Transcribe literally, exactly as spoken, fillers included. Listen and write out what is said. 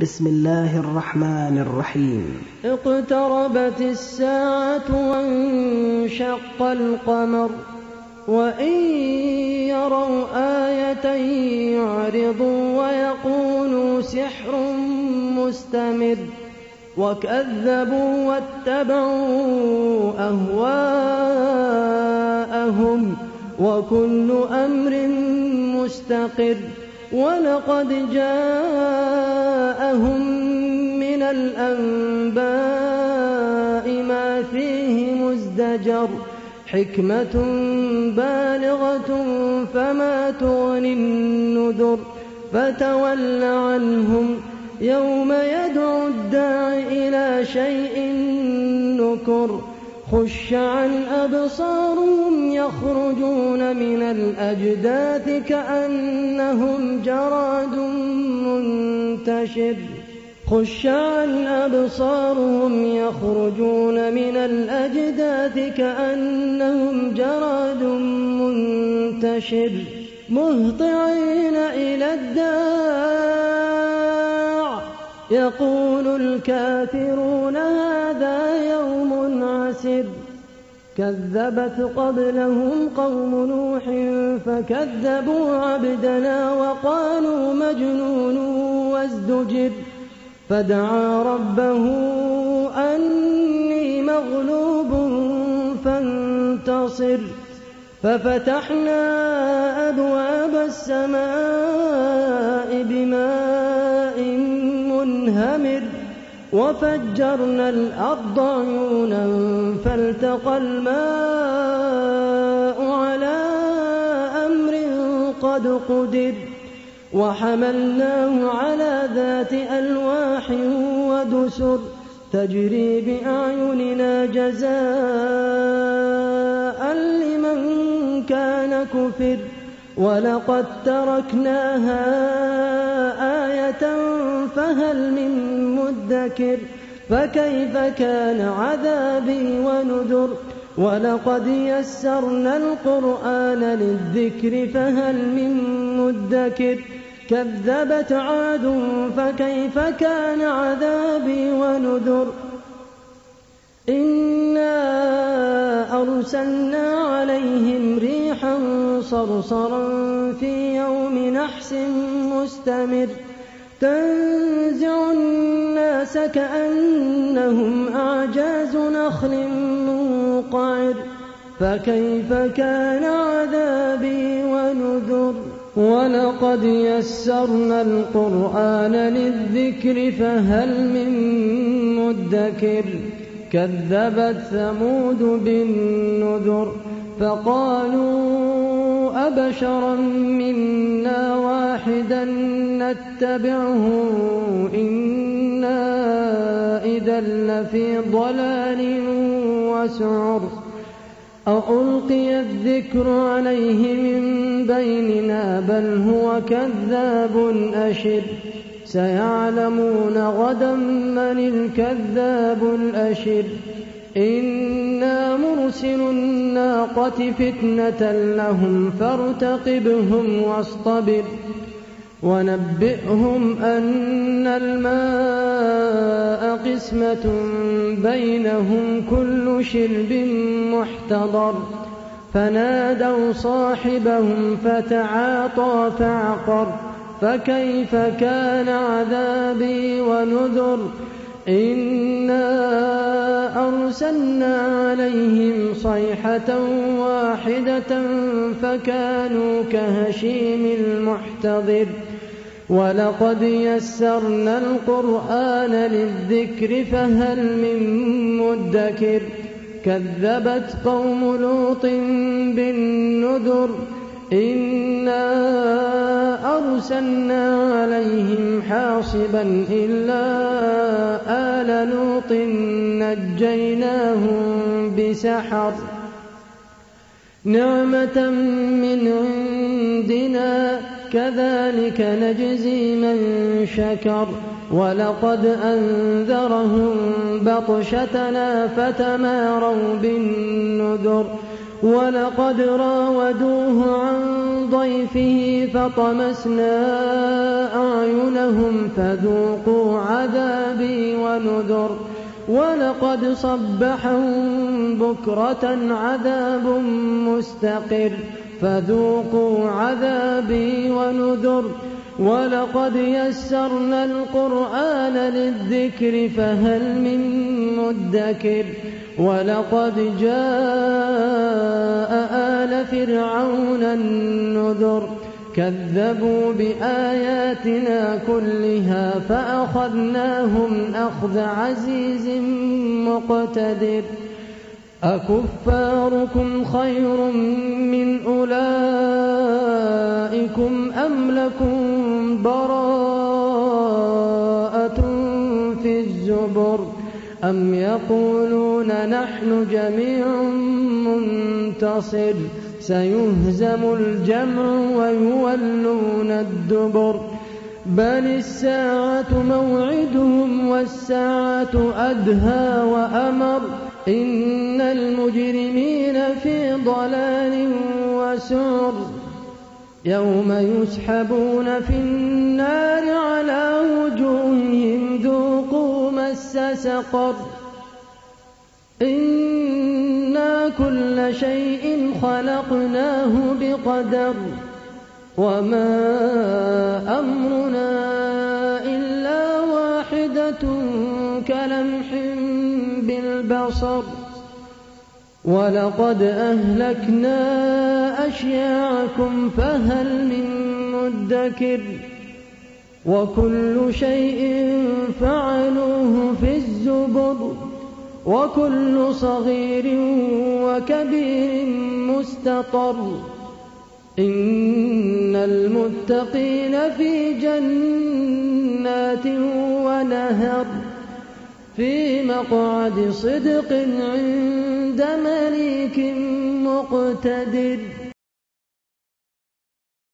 بسم الله الرحمن الرحيم. اقتربت الساعة وانشق القمر وإن يروا آية يعرضوا ويقولوا سحر مستمر وكذبوا واتبعوا أهواءهم وكل أمر مستقر ولقد جاءهم من الأنباء ما فيه مزدجر حكمة بالغة فما تغني النذر فتول عنهم يوم يدعو الداع إلى شيء نكر خش عن أبصارهم يخرجون من الأجداث كأنهم جراد منتشر خش عن أبصارهم يخرجون من الأجداث كأنهم جراد منتشر مهطعين إلى الداع يقول الكافرون هذا يوم عسر كذبت قبلهم قوم نوح فكذبوا عبدنا وقالوا مجنون وازدجر فدعا ربه أني مغلوب فانتصر ففتحنا أبواب السماء بماء منهمر وفجرنا الأرض عيونا فالتقى الماء على أمر قد قدر وحملناه على ذات ألواح ودسر تجري بأعيننا جزاء لمن كان كفر ولقد تركناها آية فهل من مدكر فكيف كان عذابي ونذر ولقد يسرنا القرآن للذكر فهل من مدكر كذبت عاد فكيف كان عذابي ونذر إنا أرسلنا عليهم ريحا صرصرا في يوم نحس مستمر تنزع الناس كأنهم أعجاز نخل منقعر فكيف كان عذابي ونذر ولقد يسرنا القرآن للذكر فهل من مدكر كذبت ثمود بالنذر فقالوا أبشرا منا واحدا نتبعه إنا إذا لفي ضلال وسعر أألقي الذكر عليه من بيننا بل هو كذاب أشر سيعلمون غدا من الكذاب الأشر إنا مرسل الناقة فتنة لهم فارتقبهم واصطبر ونبئهم أن الماء قسمة بينهم كل شرب محتضر فنادوا صاحبهم فتعاطى فعقر فكيف كان عذابي ونذر إنا أرسلنا عليهم صيحة واحدة فكانوا كهشيم المحتضر ولقد يسرنا القرآن للذكر فهل من مدكر كذبت قوم لوط بالنذر إنا أرسلنا عليهم حاصبا إلا آل لوط نجيناهم بسحر نعمة من عندنا كذلك نجزي من شكر ولقد أنذرهم بطشتنا فتماروا بالنذر ولقد راودوه عن ضيفه فطمسنا أعينهم فذوقوا عذابي ونذر ولقد صبحهم بكرة عذاب مستقر فذوقوا عذابي ونذر ولقد يسرنا القرآن للذكر فهل من مدكر ولقد جاء آل فرعون النذر كذبوا بآياتنا كلها فأخذناهم أخذ عزيز مقتدر أكفاركم خير من أولئكم أم لكم براءة في الزبر أم يقولون نحن جميع منتصر سيهزم الجمع ويولون الدبر بل الساعة موعدهم والساعة أدهى وأمر إن المجرمين في ضلال وسعر يوم يسحبون في النار على وجوههم ذوقوا مس سقر إنا كل شيء خلقناه بقدر وما أمرنا إلا واحدة كلمح بالبصر ولقد أهلكنا أشياعكم فهل من مدكر وكل شيء فعلوه في الزبر وكل صغير وكبير مستطر إن المتقين في جنات ونهر في مقعد صدق عند مليك مقتدر.